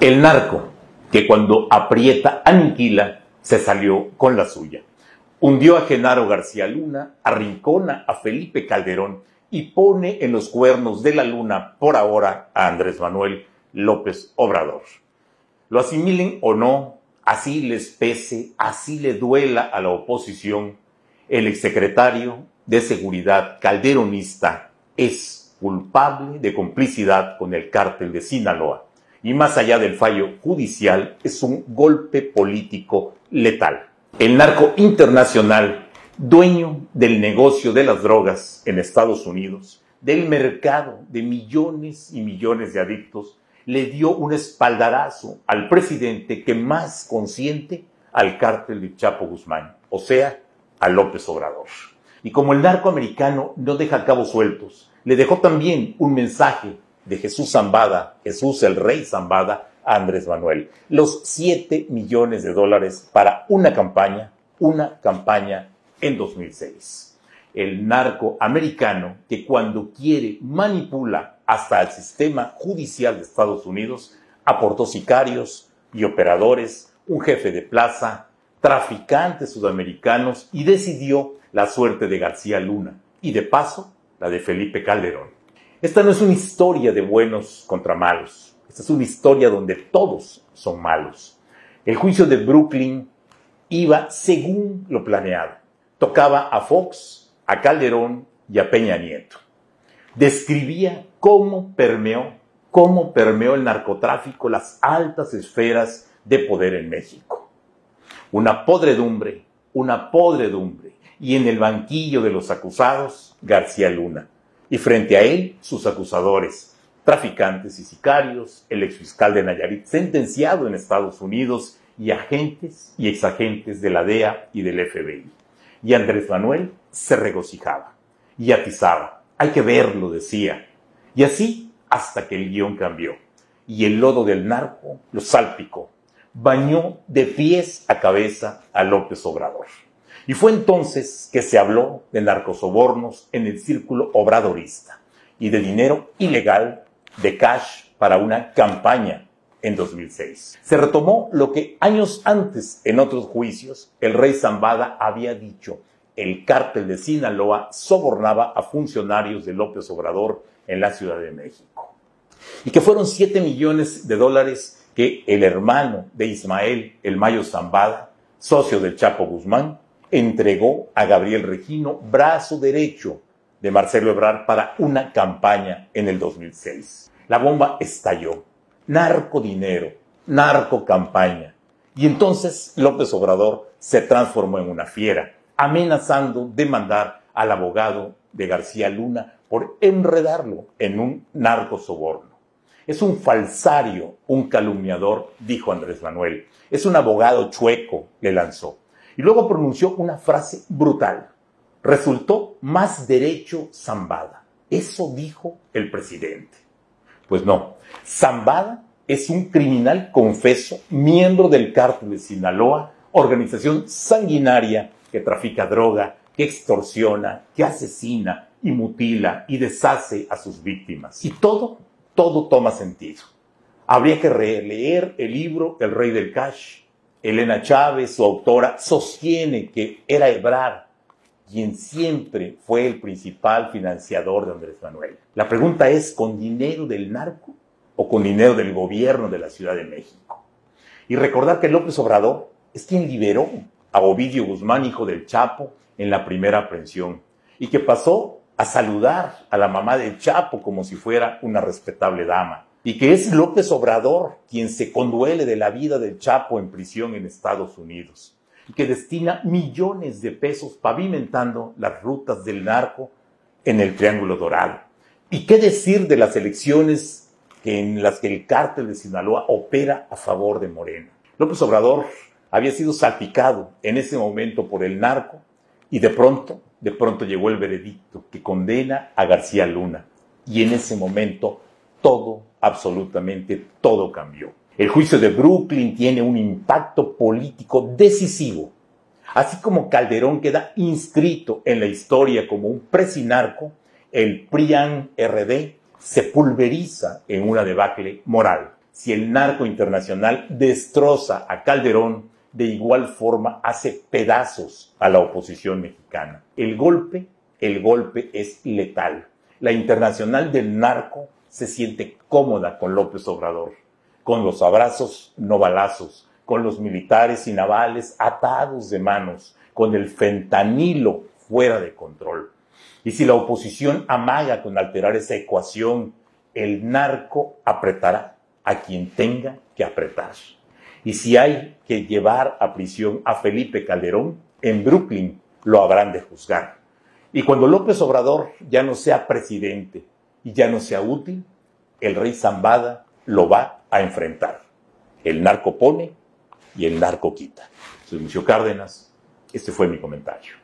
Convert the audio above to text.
El narco, que cuando aprieta aniquila, se salió con la suya. Hundió a Genaro García Luna, arrincona a Felipe Calderón y pone en los cuernos de la luna, por ahora, a Andrés Manuel López Obrador. Lo asimilen o no, así les pese, así le duela a la oposición, el exsecretario de Seguridad calderonista es culpable de complicidad con el cártel de Sinaloa. Y más allá del fallo judicial, es un golpe político letal. El narco internacional, dueño del negocio de las drogas en Estados Unidos, del mercado de millones y millones de adictos, le dio un espaldarazo al presidente que más consiente al cártel de Chapo Guzmán, o sea, a López Obrador. Y como el narco americano no deja cabos sueltos, le dejó también un mensaje de Jesús Zambada, Jesús el Rey Zambada, a Andrés Manuel. Los $7 millones para una campaña en 2006. El narco americano que cuando quiere manipula hasta el sistema judicial de Estados Unidos, aportó sicarios y operadores, un jefe de plaza, traficantes sudamericanos y decidió la suerte de García Luna y de paso la de Felipe Calderón. Esta no es una historia de buenos contra malos. Esta es una historia donde todos son malos. El juicio de Brooklyn iba según lo planeado. Tocaba a Fox, a Calderón y a Peña Nieto. Describía cómo permeó el narcotráfico las altas esferas de poder en México. Una podredumbre. Y en el banquillo de los acusados, García Luna. Y frente a él, sus acusadores, traficantes y sicarios, el exfiscal de Nayarit sentenciado en Estados Unidos y agentes y exagentes de la DEA y del FBI. Y Andrés Manuel se regocijaba y atizaba. Hay que verlo, decía. Y así hasta que el guión cambió. Y el lodo del narco lo salpicó. Bañó de pies a cabeza a López Obrador. Y fue entonces que se habló de narcosobornos en el círculo obradorista y de dinero ilegal, de cash para una campaña en 2006. Se retomó lo que años antes, en otros juicios, el Rey Zambada había dicho. El cártel de Sinaloa sobornaba a funcionarios de López Obrador en la Ciudad de México. Y que fueron $7 millones que el hermano de Ismael, el Mayo Zambada, socio del Chapo Guzmán, entregó a Gabriel Regino, brazo derecho de Marcelo Ebrard, para una campaña en el 2006. La bomba estalló. Narcodinero, narcocampaña. Y entonces López Obrador se transformó en una fiera, amenazando demandar al abogado de García Luna por enredarlo en un narcosoborno. Es un falsario, un calumniador, dijo Andrés Manuel. Es un abogado chueco, le lanzó. Y luego pronunció una frase brutal. Resultó más derecho Zambada. Eso dijo el presidente. Pues no. Zambada es un criminal confeso, miembro del cártel de Sinaloa, organización sanguinaria que trafica droga, que extorsiona, que asesina y mutila y deshace a sus víctimas. Y todo toma sentido. Habría que releer el libro El Rey del Cash. Elena Chávez, su autora, sostiene que era Ebrard quien siempre fue el principal financiador de Andrés Manuel. La pregunta es, ¿con dinero del narco o con dinero del gobierno de la Ciudad de México? Y recordar que López Obrador es quien liberó a Ovidio Guzmán, hijo del Chapo, en la primera aprehensión, y que pasó a saludar a la mamá del Chapo como si fuera una respetable dama. Y que es López Obrador quien se conduele de la vida del Chapo en prisión en Estados Unidos y que destina millones de pesos pavimentando las rutas del narco en el Triángulo Dorado. ¿Y qué decir de las elecciones en las que el cártel de Sinaloa opera a favor de Morena? López Obrador había sido salpicado en ese momento por el narco y de pronto llegó el veredicto que condena a García Luna. Y en ese momento absolutamente todo cambió. El juicio de Brooklyn tiene un impacto político decisivo. Así como Calderón queda inscrito en la historia como un presinarco, el PRIAN-RD se pulveriza en una debacle moral. Si el narco internacional destroza a Calderón, de igual forma hace pedazos a la oposición mexicana. El golpe es letal. La internacional del narco se siente cómoda con López Obrador, con los abrazos no balazos, con los militares y navales atados de manos, con el fentanilo fuera de control. Y si la oposición amaga con alterar esa ecuación, el narco apretará a quien tenga que apretar. Y si hay que llevar a prisión a Felipe Calderón, en Brooklyn lo habrán de juzgar. Y cuando López Obrador ya no sea presidente y ya no sea útil, el rey Zambada lo va a enfrentar. El narco pone y el narco quita. Soy Lucio Cárdenas. Este fue mi comentario.